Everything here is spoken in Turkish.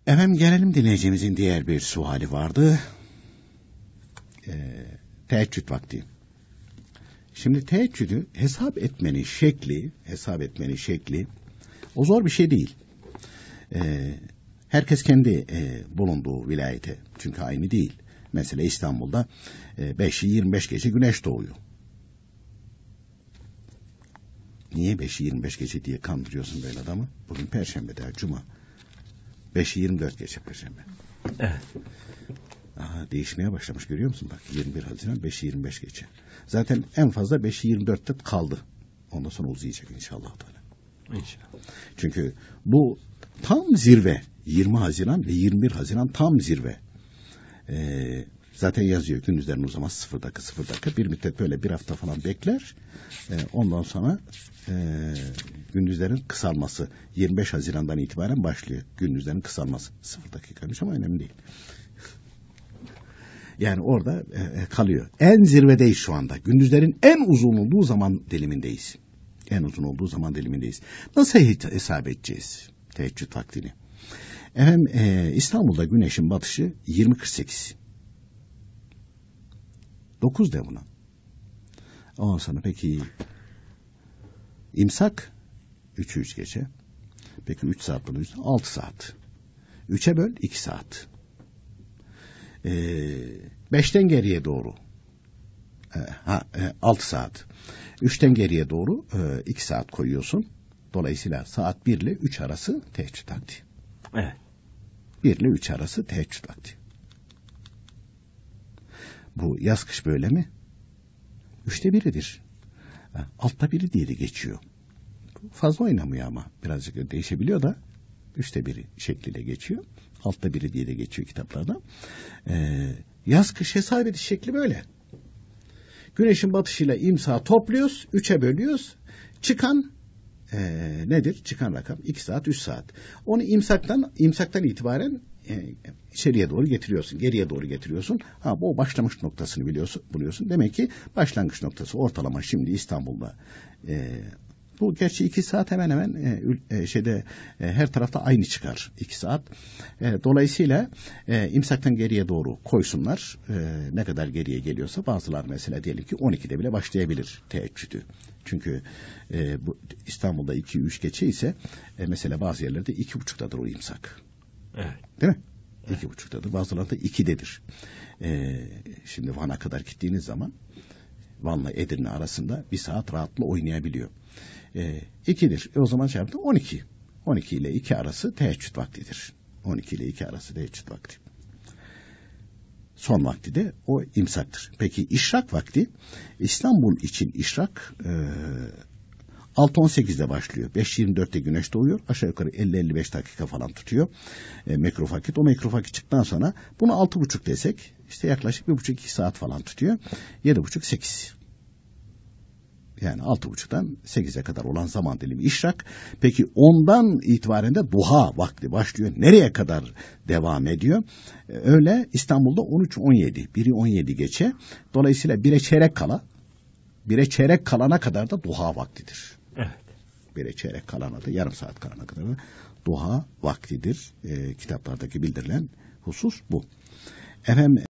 Efendim gelelim dinleyicimizin diğer bir suali vardı. Teheccüd vakti. Şimdi teheccüdü hesap etmenin şekli o zor bir şey değil. Herkes kendi bulunduğu vilayete, çünkü aynı değil. Mesela İstanbul'da 5'i 25 geçe güneş doğuyor. Niye 5'i 25 geçe diye kandırıyorsun böyle adamı? Bugün Perşembe daha Cuma. 5'i 24 geçe Perşembe. Evet. Aha, değişmeye başlamış, görüyor musun? Bak 21 Haziran 5'i 25 geçe. Zaten en fazla 5'i 24'te kaldı. Ondan sonra uzayacak inşallah. İnşallah. Çünkü bu tam zirve. 20 Haziran ve 21 Haziran tam zirve. Zaten yazıyor gündüzlerin uzaması 0 dakika. Bir müddet böyle bir hafta falan bekler. Ondan sonra gündüzlerin kısalması 25 Haziran'dan itibaren başlıyor. Gündüzlerin kısalması 0 dakikaymış ama önemli değil. Yani orada kalıyor. En zirvedeyiz şu anda. Gündüzlerin en uzun olduğu zaman dilimindeyiz. Nasıl hesap edeceğiz teheccüd vaktini? Efendim İstanbul'da güneşin batışı 20.48. 9 de buna. Ondan sonra peki imsak 3'ü 3 geçe. Peki 3 saat bunu 6 saat. 3'e böl 2 saat. 5'ten geriye doğru 6 saat. 3'ten geriye doğru 2 saat koyuyorsun. Dolayısıyla saat 1 ile 3 arası teheccüd vakti. Evet. 1 ile 3 arası teheccüd vakti. Bu yaz kış böyle mi? 3'te 1'idir. Altta 1'i diye de geçiyor. Fazla oynamıyor ama. Birazcık değişebiliyor da 3'te 1'i şekliyle geçiyor. Altta 1'i diye de geçiyor kitaplarda. Yaz kış hesap ediş şekli böyle. Güneşin batışıyla imsağı topluyoruz. 3'e bölüyoruz. Çıkan nedir? Çıkan rakam 2 saat 3 saat. Onu imsaktan itibaren içeriye doğru getiriyorsun. Geriye doğru getiriyorsun. Bu başlangıç noktasını buluyorsun. Demek ki başlangıç noktası ortalama şimdi İstanbul'da bu gerçi 2 saat hemen hemen her tarafta aynı çıkar 2 saat. Dolayısıyla imsaktan geriye doğru koysunlar. Ne kadar geriye geliyorsa bazılar mesela diyelim ki 12'de bile başlayabilir teheccüdü. Çünkü bu İstanbul'da 2-3 geçe ise mesela bazı yerlerde 2.30'dadır o imsak. Evet. Değil mi? 2.30'dadır. Bazılarında 2'dedir. Şimdi Van'a kadar gittiğiniz zaman Van'la Edirne arasında bir saat rahatla oynayabiliyor. 2'dir. O zaman çarptı 12. 12 ile 2 arası teheccüd vaktidir. 12 ile 2 arası teheccüd vakti. Son vakti de o imsaktır. Peki işrak vakti, İstanbul için işrak 6.18'de başlıyor. 5.24'te güneş doğuyor. Aşağı yukarı 50-55 dakika falan tutuyor. Mekrofakit. O mekrofakit çıktıktan sonra bunu 6.30 desek işte yaklaşık 1.5-2 saat falan tutuyor. 7.30-8. Yani 6.30'dan 8'e kadar olan zaman dilimi işrak. Peki ondan itibaren de duha vakti başlıyor. Nereye kadar devam ediyor? Öyle İstanbul'da 13.17. 1'i 17 geçe. Dolayısıyla 1'e çeyrek kalana kadar da duha vaktidir. Evet. 1'e çeyrek kalana da yarım saat kalana kadar da duha vaktidir. Kitaplardaki bildirilen husus bu. Efendim